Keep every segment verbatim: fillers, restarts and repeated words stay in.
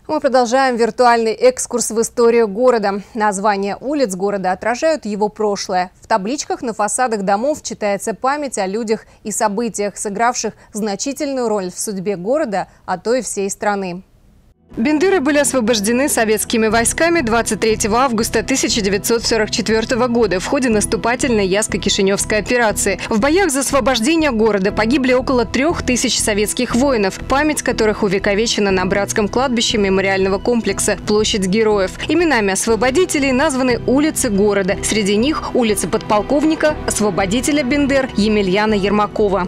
Мы продолжаем виртуальный экскурс в историю города. Названия улиц города отражают его прошлое. В табличках на фасадах домов читается память о людях и событиях, сыгравших значительную роль в судьбе города, а то и всей страны. Бендеры были освобождены советскими войсками двадцать третьего августа тысяча девятьсот сорок четвёртого года в ходе наступательной Ясско-Кишиневской операции. В боях за освобождение города погибли около трех тысяч советских воинов, память которых увековечена на Братском кладбище мемориального комплекса «Площадь героев». Именами освободителей названы улицы города. Среди них улица подполковника, освободителя Бендер Емельяна Ермакова.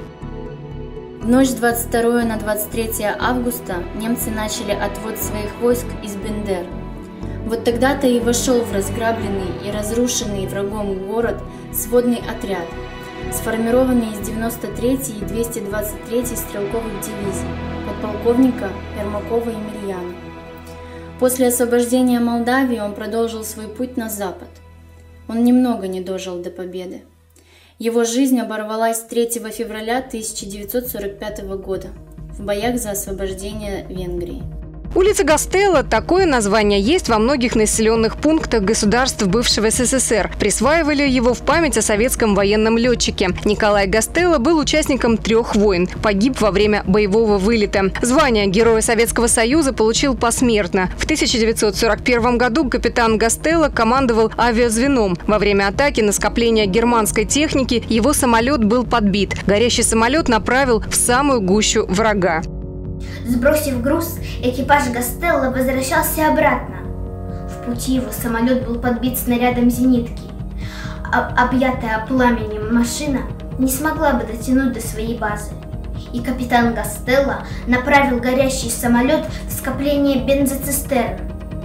В ночь с двадцать второго на двадцать третье августа немцы начали отвод своих войск из Бендер. Вот тогда-то и вошел в разграбленный и разрушенный врагом город сводный отряд, сформированный из девяносто третьей и двести двадцать третьей стрелковых дивизий подполковника Ермакова Емельяна. После освобождения Молдавии он продолжил свой путь на запад. Он немного не дожил до победы. Его жизнь оборвалась третьего февраля тысяча девятьсот сорок пятого года в боях за освобождение Венгрии. Улица Гастелло – такое название есть во многих населенных пунктах государств бывшего СССР. Присваивали его в память о советском военном летчике. Николай Гастелло был участником трех войн. Погиб во время боевого вылета. Звание Героя Советского Союза получил посмертно. В тысяча девятьсот сорок первом году капитан Гастелло командовал авиазвеном. Во время атаки на скопление германской техники его самолет был подбит. Горящий самолет направил в самую гущу врага. Сбросив груз, экипаж Гастелло возвращался обратно. В пути его самолет был подбит снарядом зенитки. Об- объятая пламенем машина не смогла бы дотянуть до своей базы. И капитан Гастелло направил горящий самолет в скопление бензоцистерн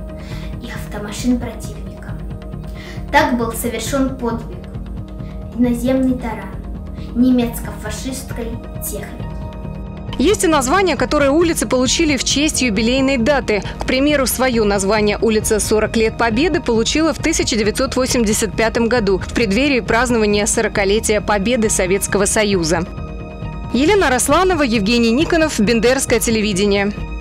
и автомашин противника. Так был совершен подвиг. Наземный таран немецко-фашистской техники. Есть и названия, которые улицы получили в честь юбилейной даты. К примеру, свое название улица сорок лет Победы получила в тысяча девятьсот восемьдесят пятом году в преддверии празднования сорокалетия Победы Советского Союза. Елена Росланова, Евгений Никонов, Бендерское телевидение.